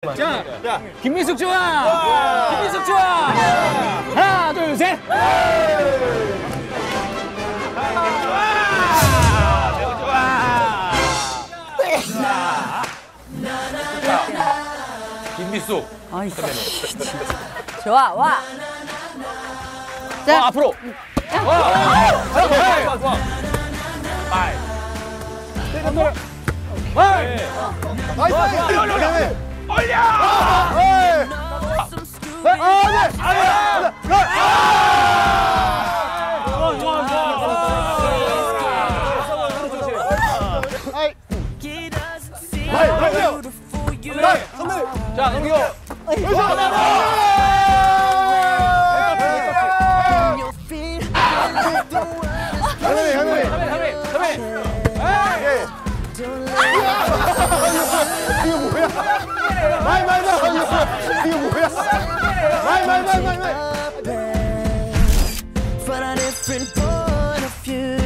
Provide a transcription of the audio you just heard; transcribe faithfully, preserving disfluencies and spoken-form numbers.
자, 자, 김민숙 좋아! 김민숙 좋아! 하나, 둘, 셋! 좋아! 좋아! 김민숙. 아이, 좋아, 와. 자, 와, 앞으로. 와! 좋아, 좋아, 좋아. 파이. 파이. 나이스! 올려! 올려! 올려! 아, 네! 좋아, 좋아, 좋아. 아이! 아이, 아이요! 아이, 선배! 자, 넘겨. 하늘이, 하늘이! 하늘, 하늘. 이거 뭐야? 마이, 마이, 마이! 이거 뭐야? 마이, 마이, 마이, 마이, 마이! From a different point of view.